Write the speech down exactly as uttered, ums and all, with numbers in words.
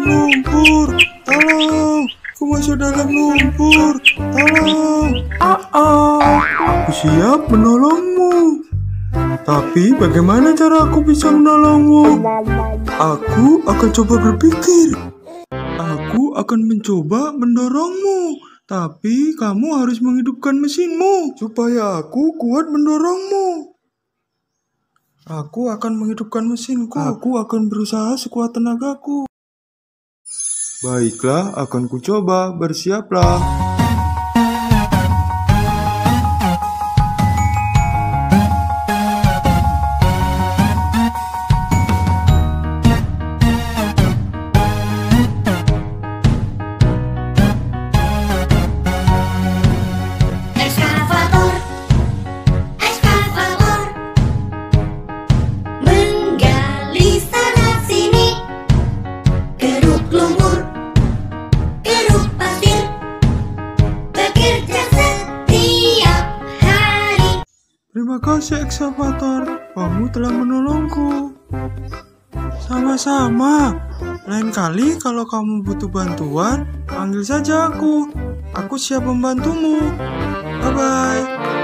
lumpur. Tolong, aku masuk dalam lumpur. Tolong. Ah, ah. Aku siap menolongmu. Tapi bagaimana cara aku bisa menolongmu? Aku akan coba berpikir. Aku akan mencoba mendorongmu. Tapi kamu harus menghidupkan mesinmu supaya aku kuat mendorongmu. Aku akan menghidupkan mesinku. Aku akan berusaha sekuat tenagaku. Baiklah, akan kucoba. Bersiaplah. Terima kasih ekskavator, kamu telah menolongku. Sama-sama. Lain kali kalau kamu butuh bantuan, panggil saja aku. Aku siap membantumu. Bye-bye.